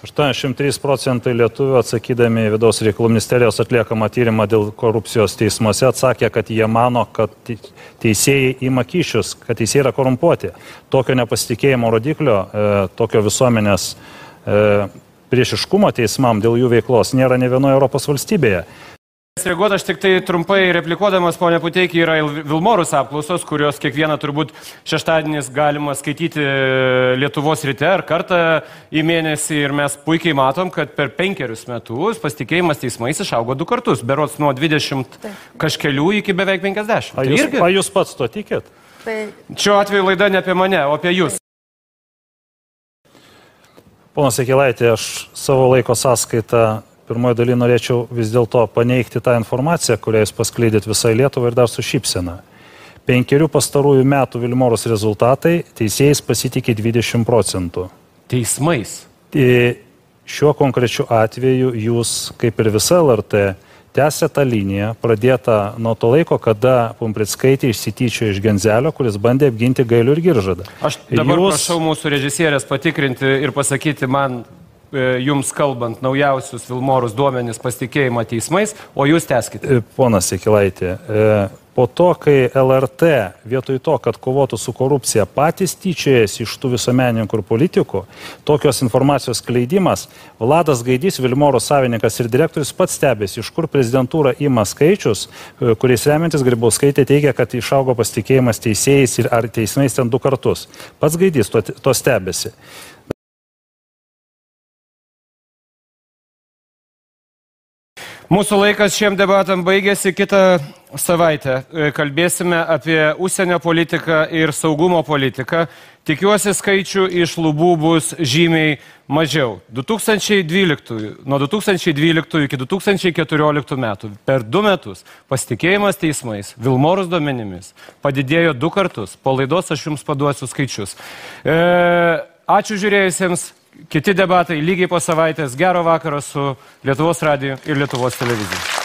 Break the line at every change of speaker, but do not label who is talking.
83% lietuvių atsakydami į Vidaus reikalų ministerijos atliekamą tyrimą dėl korupcijos teismuose atsakė, kad jie mano, kad teisėjai ima kyšius, kad teisėjai yra korumpuoti. Tokio nepasitikėjimo rodiklio, tokio visuomenės priešiškumo teismam dėl jų veiklos nėra ne vienoje Europos valstybėje.
Reaguoti aš tik tai trumpai replikuodamas, ponia Puteikį, yra Vilmorus apklausos, kurios kiekvieną turbūt šeštadienis galima skaityti Lietuvos ryte ar kartą į mėnesį ir mes puikiai matom, kad per 5 metus pasitikėjimas teismais išaugo 2 kartus, berods nuo 20 kažkelių iki beveik 50.
Ar jūs pats to tikėt?
Šiuo atveju laida ne apie mane, o apie jūs.
Ponas Jakilaitė, aš savo laiko sąskaitą pirmoje dalyje norėčiau vis dėlto paneigti tą informaciją, kurią jūs paskleidėt visai Lietuvai ir dar su šypsena. 5 pastarųjų metų Vilmorus rezultatai teisėjais pasitikė 20%.
Teismais?
Šiuo konkrečiu atveju jūs, kaip ir visa LRT, tęsė tą liniją, pradėtą nuo to laiko, kada Pumprickaitė išsityčiojo iš Genzelio, kuris bandė apginti Gailių ir Giržadą.
Aš dabar prašau mūsų režisierės patikrinti ir pasakyti man, jums kalbant, naujausius Vilmorus duomenis pasitikėjimą teismais, o jūs tęskite.
Ponas Jakilaitė, po to, kai LRT vietoj to, kad kovotų su korupcija, patys tyčiojasi iš tų visuomenininkų ir politikų, tokios informacijos skleidimas, Vladas Gaidys, Vilmorus savininkas ir direktorius pats stebėsi, iš kur prezidentūra ima skaičius, kuriais remiantis Grybauskaitė teigia, kad išaugo pasitikėjimas teisėjais ir ar teismais ten 2 kartus. Pats Gaidys to stebėsi.
Mūsų laikas šiem debatam baigėsi, kitą savaitę kalbėsime apie užsienio politiką ir saugumo politiką. Tikiuosi skaičių iš lubų bus žymiai mažiau. Nuo 2012 iki 2014 metų per 2 metus pasitikėjimas teismais Vilmorus duomenimis padidėjo 2 kartus. Po laidos aš jums paduosiu skaičius. Ačiū žiūrėjusiems. Kiti debatai lygiai po savaitės. Gero vakaro su Lietuvos radiju ir Lietuvos televizija.